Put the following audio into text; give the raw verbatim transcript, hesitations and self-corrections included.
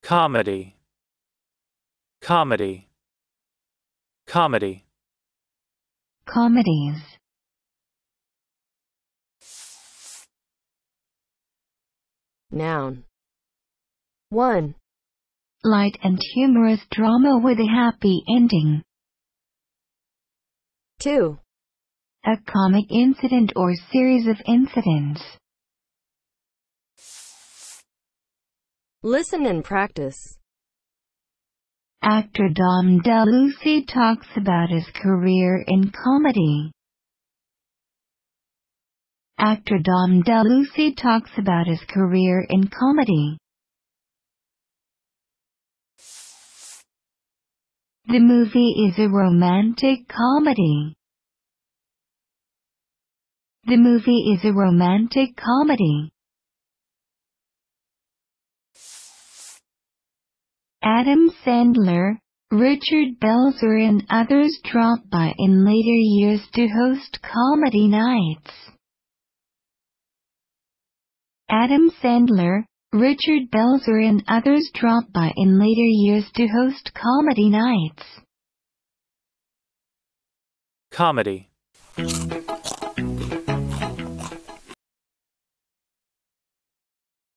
comedy, comedy, comedy. Comedies. Noun. one. Light and humorous drama with a happy ending. two. A comic incident or series of incidents. Listen and practice. Actor Dom DeLuise talks about his career in comedy. Actor Dom DeLuise talks about his career in comedy. The movie is a romantic comedy. The movie is a romantic comedy. Adam Sandler, Richard Belzer and others dropped by in later years to host comedy nights. Adam Sandler, Richard Belzer and others dropped by in later years to host comedy nights. Comedy.